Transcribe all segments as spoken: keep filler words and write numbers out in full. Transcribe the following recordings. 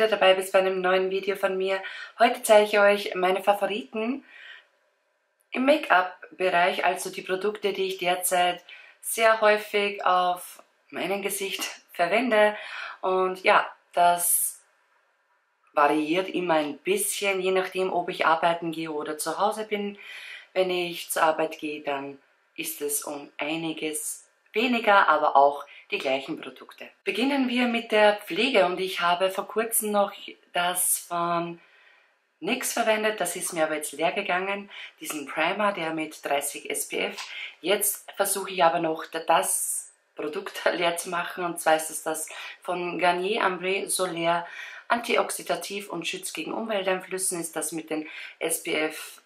wieder dabei bist bei einem neuen Video von mir. Heute zeige ich euch meine Favoriten im Make-up-Bereich, also die Produkte, die ich derzeit sehr häufig auf meinem Gesicht verwende. Und ja, das variiert immer ein bisschen, je nachdem, ob ich arbeiten gehe oder zu Hause bin. Wenn ich zur Arbeit gehe, dann ist es um einiges weniger, aber auch die gleichen Produkte. Beginnen wir mit der Pflege und ich habe vor kurzem noch das von N Y X verwendet, das ist mir aber jetzt leer gegangen, diesen Primer, der mit dreißig S P F. Jetzt versuche ich aber noch das Produkt leer zu machen, und zwar ist es das von Garnier Ambré Solaire, antioxidativ und schützt gegen Umwelteinflüssen, ist das mit den S P F,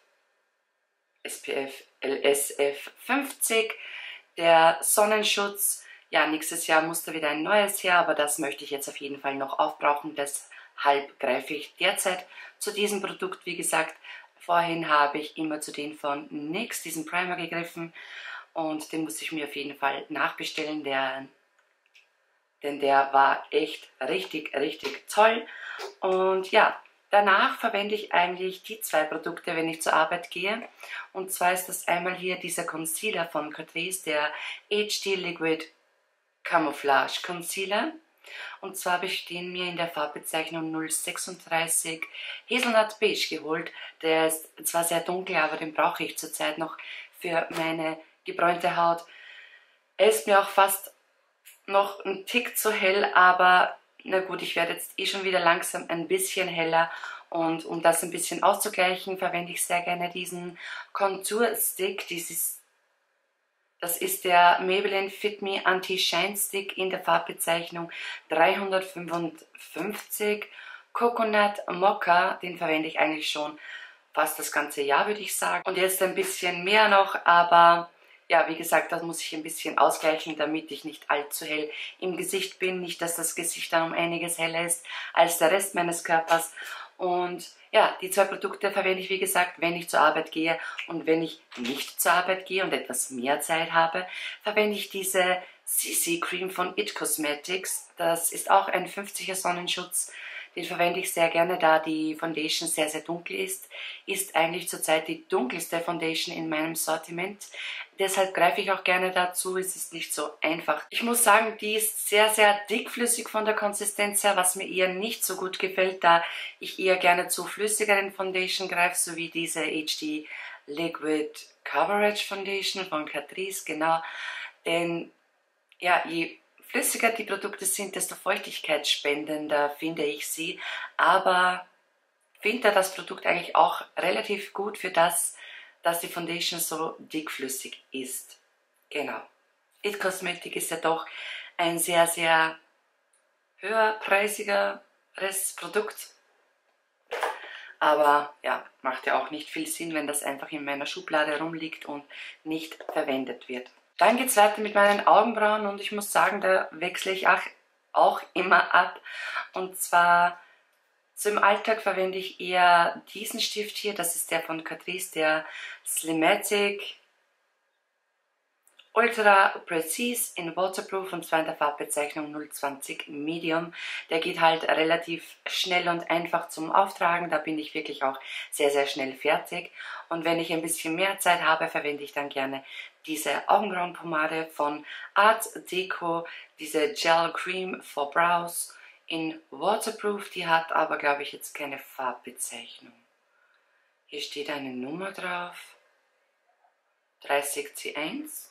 S P F L S F fünfzig. Der Sonnenschutz, ja, nächstes Jahr musste wieder ein neues her, aber das möchte ich jetzt auf jeden Fall noch aufbrauchen, deshalb greife ich derzeit zu diesem Produkt. Wie gesagt, vorhin habe ich immer zu den von N Y X, diesen Primer, gegriffen und den muss ich mir auf jeden Fall nachbestellen, der, denn der war echt richtig, richtig toll. Und ja, danach verwende ich eigentlich die zwei Produkte, wenn ich zur Arbeit gehe. Und zwar ist das einmal hier dieser Concealer von Catrice, der H D Liquid Camouflage Concealer. Und zwar habe ich den mir in der Farbbezeichnung null sechsunddreißig Hazelnut Beige geholt. Der ist zwar sehr dunkel, aber den brauche ich zurzeit noch für meine gebräunte Haut. Er ist mir auch fast noch ein Tick zu hell, aber na gut, ich werde jetzt eh schon wieder langsam ein bisschen heller, und um das ein bisschen auszugleichen, verwende ich sehr gerne diesen Contour Stick. Dieses, das ist der Maybelline Fit Me Anti-Shine Stick in der Farbbezeichnung dreihundertfünfundfünfzig Coconut Mocha. Den verwende ich eigentlich schon fast das ganze Jahr, würde ich sagen. Und jetzt ein bisschen mehr noch, aber ja, wie gesagt, das muss ich ein bisschen ausgleichen, damit ich nicht allzu hell im Gesicht bin. Nicht, dass das Gesicht dann um einiges heller ist als der Rest meines Körpers. Und ja, die zwei Produkte verwende ich, wie gesagt, wenn ich zur Arbeit gehe. Und wenn ich nicht zur Arbeit gehe und etwas mehr Zeit habe, verwende ich diese C C Cream von It Cosmetics. Das ist auch ein fünfziger Sonnenschutz. Den verwende ich sehr gerne, da die Foundation sehr, sehr dunkel ist. Ist eigentlich zurzeit die dunkelste Foundation in meinem Sortiment. Deshalb greife ich auch gerne dazu. Es ist nicht so einfach. Ich muss sagen, die ist sehr, sehr dickflüssig von der Konsistenz her, was mir eher nicht so gut gefällt, da ich eher gerne zu flüssigeren Foundation greife, sowie diese H D Liquid Coverage Foundation von Catrice, genau. Denn ja, je flüssiger die Produkte sind, desto feuchtigkeitsspendender finde ich sie. Aber finde das Produkt eigentlich auch relativ gut für das, dass die Foundation so dickflüssig ist. Genau. It Cosmetics ist ja doch ein sehr, sehr höherpreisigeres Produkt. Aber ja, macht ja auch nicht viel Sinn, wenn das einfach in meiner Schublade rumliegt und nicht verwendet wird. Dann geht es weiter mit meinen Augenbrauen, und ich muss sagen, da wechsle ich auch, auch immer ab. Und zwar, so im Alltag verwende ich eher diesen Stift hier, das ist der von Catrice, der Slimatic Ultra Precise in Waterproof, und zwar in der Farbbezeichnung null zwanzig Medium. Der geht halt relativ schnell und einfach zum Auftragen, da bin ich wirklich auch sehr, sehr schnell fertig. Und wenn ich ein bisschen mehr Zeit habe, verwende ich dann gerne diese Augenbrauenpomade von Art Deco, diese Gel Cream for Brows in Waterproof. Die hat aber, glaube ich, jetzt keine Farbbezeichnung. Hier steht eine Nummer drauf, dreißig C eins.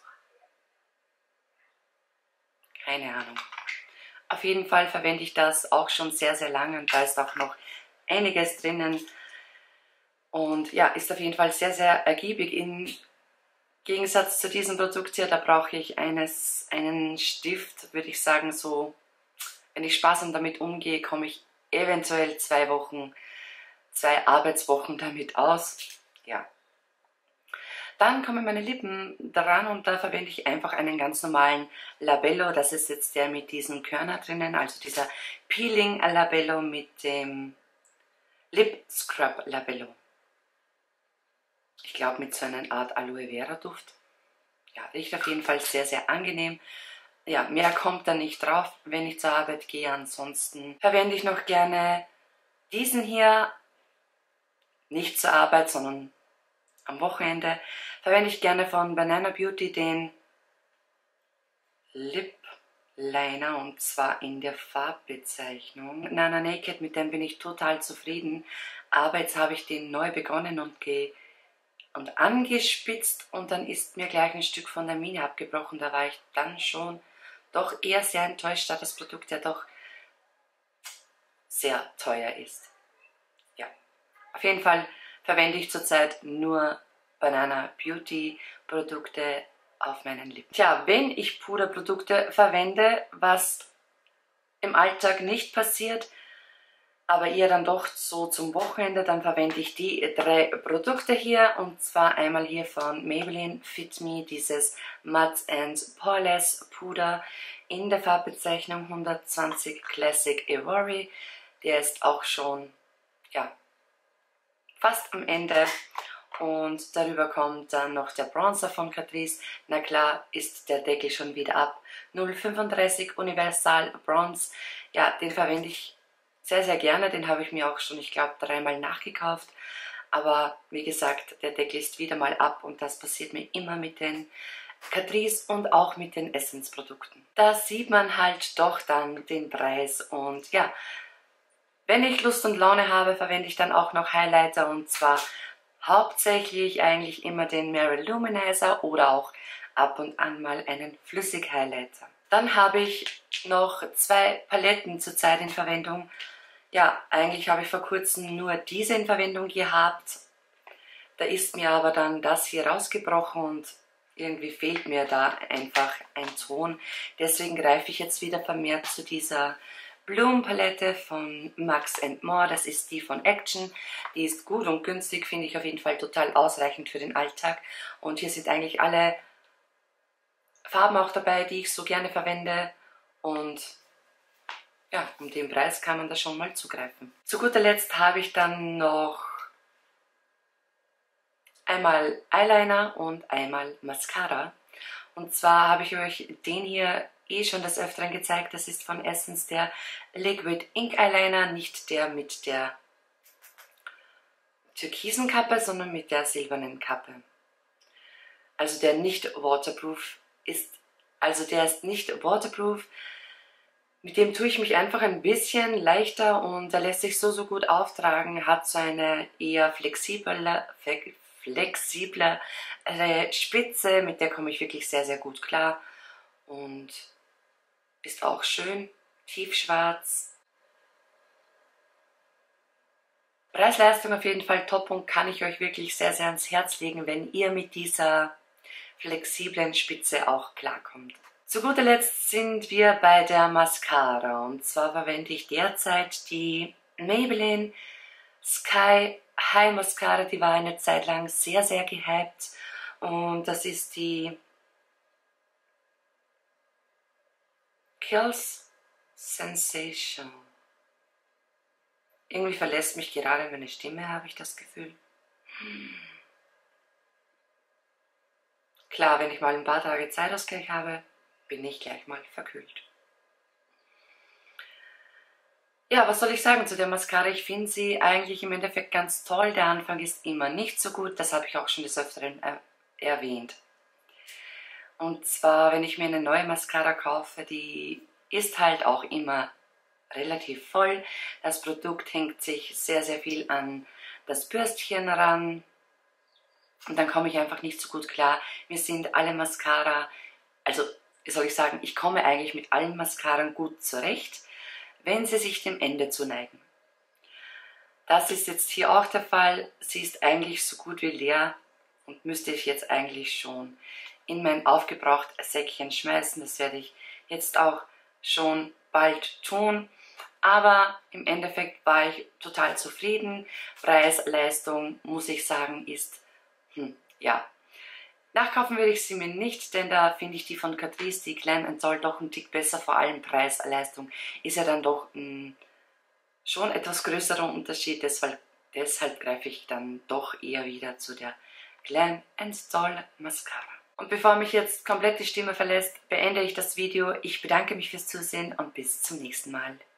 Keine Ahnung. Auf jeden Fall verwende ich das auch schon sehr, sehr lange, und da ist auch noch einiges drinnen. Und ja, ist auf jeden Fall sehr, sehr ergiebig. Im Gegensatz zu diesem Produkt hier, da brauche ich eines, einen Stift, würde ich sagen, so, wenn ich sparsam damit umgehe, komme ich eventuell zwei Wochen, zwei Arbeitswochen damit aus. Ja. Dann kommen meine Lippen dran, und da verwende ich einfach einen ganz normalen Labello. Das ist jetzt der mit diesen Körner drinnen, also dieser Peeling Labello mit dem Lip Scrub Labello. Ich glaube mit so einer Art Aloe Vera Duft. Ja, riecht auf jeden Fall sehr, sehr angenehm. Ja, mehr kommt da nicht drauf, wenn ich zur Arbeit gehe. Ansonsten verwende ich noch gerne Diesen hier nicht zur Arbeit, sondern am Wochenende verwende ich gerne von Banana Beauty den Lip Liner, und zwar in der Farbbezeichnung Nana Naked. Mit dem bin ich total zufrieden, aber jetzt habe ich den neu begonnen und, ge und angespitzt und dann ist mir gleich ein Stück von der Mine abgebrochen. Da war ich dann schon doch eher sehr enttäuscht, da das Produkt ja doch sehr teuer ist. Ja, auf jeden Fall verwende ich zurzeit nur Banana Beauty Produkte auf meinen Lippen. Tja, wenn ich Puderprodukte verwende, was im Alltag nicht passiert, aber eher dann doch so zum Wochenende, dann verwende ich die drei Produkte hier, und zwar einmal hier von Maybelline Fit Me dieses Matte and Poreless Puder in der Farbbezeichnung hundertzwanzig Classic Ivory. Der ist auch schon, ja, fast am Ende, und darüber kommt dann noch der Bronzer von Catrice. Na klar, ist der Deckel schon wieder ab. null Komma fünfunddreißig Universal Bronze, ja, den verwende ich sehr, sehr gerne. Den habe ich mir auch schon, ich glaube, dreimal nachgekauft. Aber wie gesagt, der Deckel ist wieder mal ab, und das passiert mir immer mit den Catrice und auch mit den Essence-Produkten. Da sieht man halt doch dann den Preis, und ja, wenn ich Lust und Laune habe, verwende ich dann auch noch Highlighter, und zwar hauptsächlich eigentlich immer den Meryl Luminizer oder auch ab und an mal einen Flüssig-Highlighter. Dann habe ich noch zwei Paletten zurzeit in Verwendung. Ja, eigentlich habe ich vor kurzem nur diese in Verwendung gehabt. Da ist mir aber dann das hier rausgebrochen und irgendwie fehlt mir da einfach ein Ton. Deswegen greife ich jetzt wieder vermehrt zu dieser Blumenpalette von Max and More. Das ist die von Action. Die ist gut und günstig, finde ich auf jeden Fall total ausreichend für den Alltag. Und hier sind eigentlich alle Farben auch dabei, die ich so gerne verwende. Und ja, um den Preis kann man da schon mal zugreifen. Zu guter Letzt habe ich dann noch einmal Eyeliner und einmal Mascara. Und zwar habe ich euch den hier eh schon des Öfteren gezeigt. Das ist von Essence der Liquid Ink Eyeliner, nicht der mit der türkisen Kappe, sondern mit der silbernen Kappe. Also der nicht waterproof ist, also der ist nicht waterproof. Mit dem tue ich mich einfach ein bisschen leichter, und der lässt sich so, so gut auftragen, hat so eine eher flexible, flexible Spitze, mit der komme ich wirklich sehr, sehr gut klar, und ist auch schön tiefschwarz. Preis-Leistung auf jeden Fall top, und kann ich euch wirklich sehr, sehr ans Herz legen, wenn ihr mit dieser flexiblen Spitze auch klarkommt. Zu guter Letzt sind wir bei der Mascara, und zwar verwende ich derzeit die Maybelline Sky High Mascara. Die war eine Zeit lang sehr, sehr gehypt, und das ist die Kills Sensation. Irgendwie verlässt mich gerade meine Stimme, habe ich das Gefühl. Klar, wenn ich mal ein paar Tage Zeitausgleich habe, bin ich gleich mal verkühlt. Ja, was soll ich sagen zu der Mascara? Ich finde sie eigentlich im Endeffekt ganz toll. Der Anfang ist immer nicht so gut, das habe ich auch schon des Öfteren äh, erwähnt. Und zwar, wenn ich mir eine neue Mascara kaufe, die ist halt auch immer relativ voll. Das Produkt hängt sich sehr, sehr viel an das Bürstchen ran, und dann komme ich einfach nicht so gut klar. Mir sind alle Mascara, also wie soll ich sagen, ich komme eigentlich mit allen Mascaran gut zurecht, wenn sie sich dem Ende zuneigen. Das ist jetzt hier auch der Fall. Sie ist eigentlich so gut wie leer und müsste ich jetzt eigentlich schon in mein aufgebrauchtes Säckchen schmeißen. Das werde ich jetzt auch schon bald tun. Aber im Endeffekt war ich total zufrieden. Preis-Leistung, muss ich sagen, ist, hm, ja. Nachkaufen würde ich sie mir nicht, denn da finde ich die von Catrice, die Glam Soul, doch einen Tick besser. Vor allem Preis-Leistung ist ja dann doch ein schon etwas größerer Unterschied. Deshalb, deshalb greife ich dann doch eher wieder zu der Glam Soul Mascara. Und bevor mich jetzt komplett die Stimme verlässt, beende ich das Video. Ich bedanke mich fürs Zusehen und bis zum nächsten Mal.